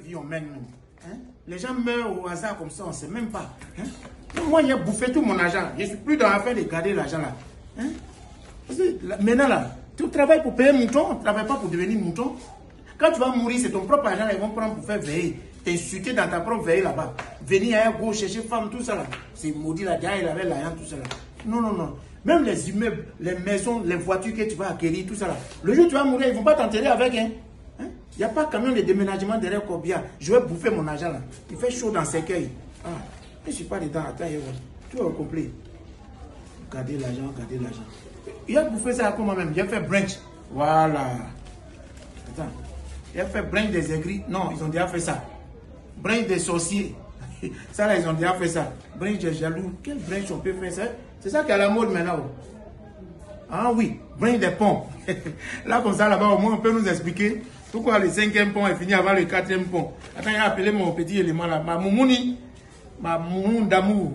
vie on mène nous. Hein? Les gens meurent au hasard comme ça, on ne sait même pas. Hein? Moi, j'ai bouffé tout mon argent. Je ne suis plus dans l'affaire de garder l'argent là. Hein? Maintenant là, tu travailles pour payer mouton, tu ne travailles pas pour devenir mouton. Quand tu vas mourir, c'est ton propre argent, ils vont prendre pour faire veiller. T'insulter dans ta propre veille là-bas. Venir à gauche, chercher femme, tout ça là. C'est maudit là, derrière il avait l'argent, tout ça là. Non, non, non. Même les immeubles, les maisons, les voitures que tu vas acquérir, tout ça là. Le jour où tu vas mourir, ils ne vont pas t'enterrer avec, hein. Il n'y a pas camion de déménagement derrière Corbia. Je vais bouffer mon argent là. Il fait chaud dans cercueil. Ah, je ne suis pas dedans. Attends, tout est complet. Gardez l'argent, gardez l'argent. Il a bouffé ça comme moi-même. J'ai fait branch. Voilà. Attends. Il a fait branch des aigris. Non, ils ont déjà fait ça. Branch des sorciers. Ça là, ils ont déjà fait ça. Branch des jaloux. Quel branch on peut faire ça? C'est ça qui est à la mode maintenant. Ah oui, branch des ponts. Là, comme ça, là-bas, au moins, on peut nous expliquer pourquoi le 5e pont est fini avant le 4e pont. Attends, il a appelé mon petit élément là. Ma moumouni. Ma moumoune d'amour.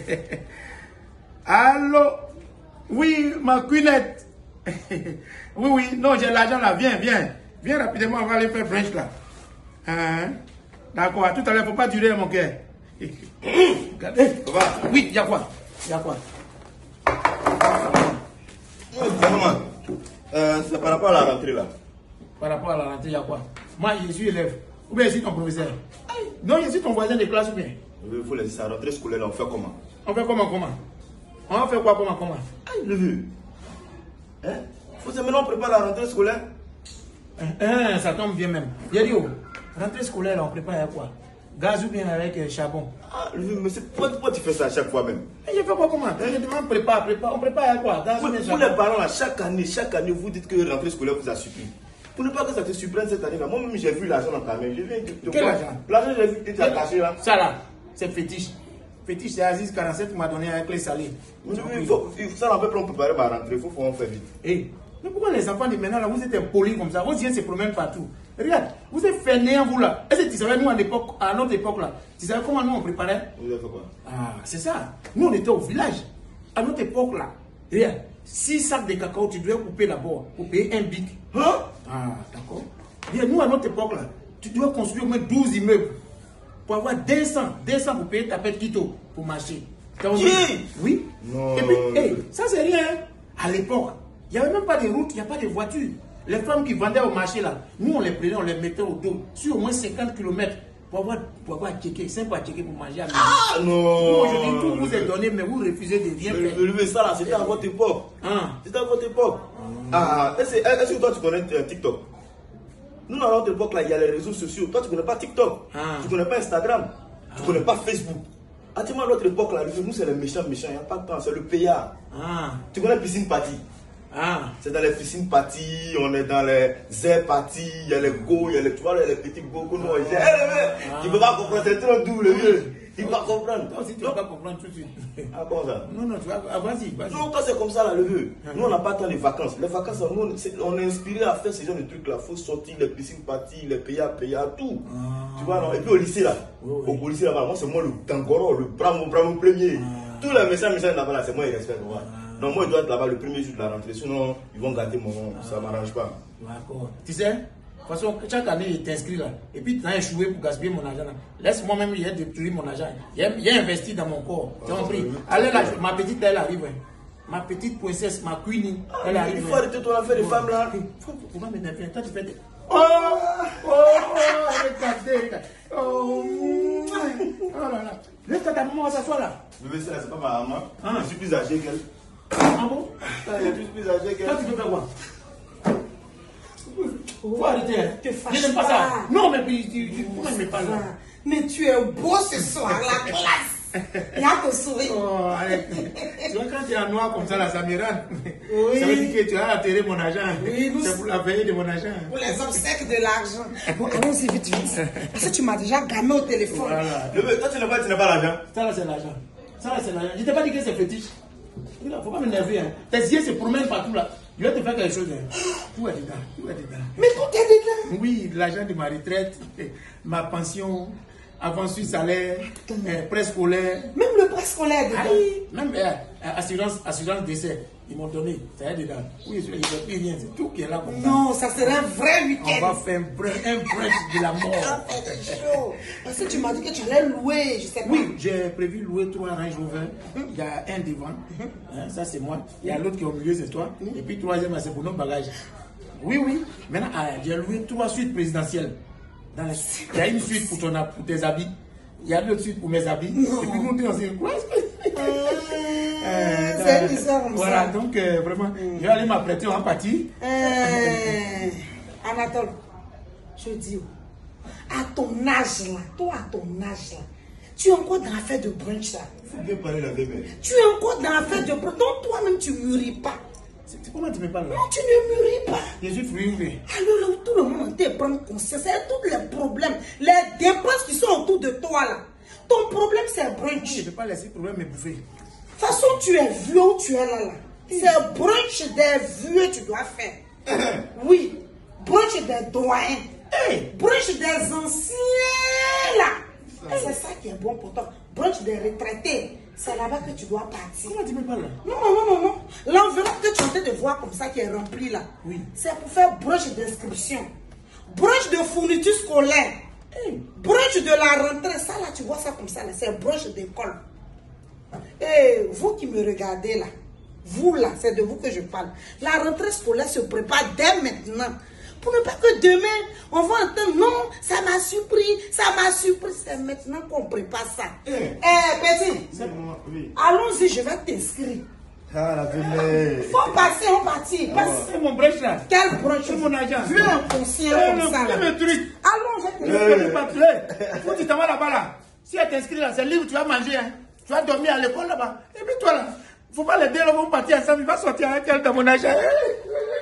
Allô? Oui, ma queenette. Oui, oui. Non, j'ai l'argent là. Viens, viens. Viens rapidement, on va aller faire branch là. Hein? D'accord. Tout à l'heure, il ne faut pas durer, mon cœur. Regardez. Oui, il y a quoi? Il y a quoi? C'est par rapport à la rentrée là. Par rapport à la rentrée, il y a quoi? Moi, je suis élève. Ou bien je suis ton professeur? Non, je suis ton voisin de classe ou bien? Il faut laisser sa rentrée scolaire là, on fait comment? On fait comment? On va faire quoi? Comment? Aïe, le vieux. Hein? Faut que maintenant on prépare la rentrée scolaire. Ça tombe bien même. J'ai dit, rentrée scolaire, là, on prépare avec quoi? Gaz ou bien avec charbon? Ah, le vieux, mais pourquoi tu fais ça à chaque fois même? Je fais quoi comment? Je demande prépare. On prépare avec quoi? Gaz ou bien Pour charbon? les parents là, chaque année, vous dites que la rentrée scolaire vous a suffi. Pour ne pas que ça te surprenne cette année là, moi-même j'ai vu l'argent dans ta main. Je viens de quel argent? L'argent, j'ai vu que tu as caché là. Ça là, c'est fétiche. Fétiche, c'est Aziz 47 qui m'a donné avec les salés. Ça n'en peut pas préparer ma rentrée, il faut qu'on fait vite. Hey, mais pourquoi les enfants de maintenant là, vous êtes impolis comme ça? Vos yeux se promènent partout. Regarde, vous êtes fainéants vous là. Est-ce que tu savais, nous à notre époque là, tu savais comment nous on préparait? Vous avez fait quoi? Ah, c'est ça. Nous on était au village. À notre époque là, regarde, 6 sacs de cacao, tu devais couper d'abord pour payer un bic. Hein? Ah, d'accord. Regarde, nous à notre époque là, tu dois construire au moins 12 immeubles pour avoir 200 pour payer ta pète quito pour marcher. Oui. Non. Et puis, hey, ça c'est rien. À l'époque, il n'y avait même pas de route, il n'y a pas de voiture. Les femmes qui vendaient au marché là, nous on les prenait, on les mettait au dos, sur au moins 50 km pour avoir checké, 5 fois checké pour manger à midi. Ah non. Aujourd'hui, tout vous est donné, mais vous refusez de rien faire. Le ça là, c'était à votre époque. C'était à votre époque. Est-ce que toi tu connais TikTok? Nous, à notre époque, là, il y a les réseaux sociaux. Toi, tu ne connais pas TikTok. Tu ne connais pas Instagram. Tu ne connais pas Facebook. À notre époque, là, nous, c'est les méchants. Il n'y a pas de temps. C'est le payard. Tu connais piscine party? C'est dans les piscines party. On est dans les air party. Il y a les go, il y a les, tu vois, les petits go que nous, on gère. Tu ne peux pas comprendre. C'est trop doux, le vieux. Tu ne peux pas comprendre. Toi aussi, tu ne vas pas comprendre tout de suite. Ah, comment ça? Non, tu vas. Vas-y. Non, toi, c'est comme ça, là, le vieux. Nous, on n'a pas tant de vacances. Les vacances, nous, on est inspiré à faire ce genre de trucs-là. Il faut sortir les piscines parties, les payards, tout. Tu vois, non? Et puis au lycée, là. Au lycée, là-bas, moi, c'est moi le Tangoro, le bravo premier. Tous les méchants là-bas, là, c'est moi, ils respectent. Non, moi, je dois être là-bas le premier jour de la rentrée. Sinon, ils vont gâter mon nom. Ça ne m'arrange pas. D'accord. Tu sais, de toute façon, chaque année, il t'inscrit là. Et puis, tu as échoué pour gaspiller mon argent là. Laisse-moi même, il a détruit mon argent. Il a investi dans mon corps. Tu as compris? Allez là, ma petite, elle arrive. Ma petite princesse, ma queenie, elle arrive. Il faut arrêter ton affaire de femme là. Pourquoi m'énerver? Toi, tu fais des... Regardez. Oh là là. Laisse ta maman s'asseoir là. Bébé, c'est pas ma maman. Je suis plus âgé qu'elle. Ah bon? Je suis plus âgé qu'elle. Toi, tu veux faire quoi? Faut arrêter. Te fâche Je n'aime pas ça. Non, mais pourquoi je me parle là? Mais tu es beau ce soir, la classe. Il y a ton sourire. Oh, arrête. Tu vois, quand tu es en noir comme ça, là, ça me rend. Oui. Ça veut dire que tu as atterré mon argent. Oui, c'est pour la veille de mon argent. Pour les obsèques de l'argent. Bon, allons-y vite. Parce que tu m'as déjà gagné au téléphone. Voilà. Toi, tu n'as pas l'argent. Ça là, c'est l'argent. Ça là, c'est l'argent. Je t'ai pas dit que c'est fétiche. Il ne faut pas m'énerver. Hein. Tes yeux se promènent partout là. Je vais te faire quelque chose. Hein. Tout est dedans. Mais tout est dedans. Oui, l'argent de ma retraite, ma pension, avant suite salaire, préscolaire. Même le préscolaire dedans. Même assurance décès. Ils m'ont donné, ça y est dedans. Oui, il ne fait plus rien, c'est tout qui est là comme ça. Non, ça serait un vrai week-end. On va faire un bref de la mort. C'est chaud. Parce que tu m'as dit que tu allais louer, je sais pas. Oui, j'ai prévu louer 3 Range Rover. Il y a un devant, hein, ça c'est moi. Il y a l'autre qui est au milieu, c'est toi. Et puis troisième, c'est pour nos bagages. Oui, oui. Maintenant, j'ai loué 3 suites présidentielles. Il y a une suite pour tes habits. Il y a l'autre suite pour mes habits. Non. Et puis nous, on s'est quoi? C'est une histoire comme voilà, ça. donc vraiment, je vais aller m'apprêter en partie. Anatole, je dis, à ton âge là, toi à ton âge là, tu es encore dans l'affaire de brunch là. Il faut bien parler la bébé. Tu es encore dans l'affaire de brunch, donc toi-même tu ne mûris pas. C'est comment tu me parles là? Non, tu ne mûris pas. Je suis frustré. Alors là, tout le monde entier prend conscience, c'est tous les problèmes, les dépenses qui sont autour de toi là. Ton problème c'est brunch. Je ne peux pas laisser le problème me bouffer. De toute façon, tu es vieux où tu es là. C'est brunch des vieux tu dois faire. Oui, brunch des doyens. Brunch des anciens là. C'est ça qui est bon pour toi. Brunch des retraités. C'est là-bas que tu dois partir. Comment tu me parles là? Non. L'enveloppe que tu es en train de voir comme ça qui est remplie là. Oui. C'est pour faire brunch d'inscription. Brunch de fourniture scolaire. Brunch de la rentrée. Ça là, tu vois ça comme ça là. C'est brunch d'école. Et vous qui me regardez là, vous là, c'est de vous que je parle. La rentrée scolaire se prépare dès maintenant. Pour ne pas que demain, on va entendre, non, ça m'a surpris, ça m'a surpris. C'est maintenant qu'on prépare ça. Petit, Oui. allons-y, je vais t'inscrire. Ah, la bébé. Faut passer, on partit. C'est mon brunch là. Quel brunch? C'est mon agent. Vieux inconscient comme ça là. Le truc. Allons, je vais Faut que tu t'en vas là-bas là. Si elle t'inscrit là, c'est libre, tu vas manger. Hein. Tu vas dormir à l'école là-bas. Et puis toi là, faut pas les deux là vont partir ensemble. Il va sortir avec elle dans mon agent.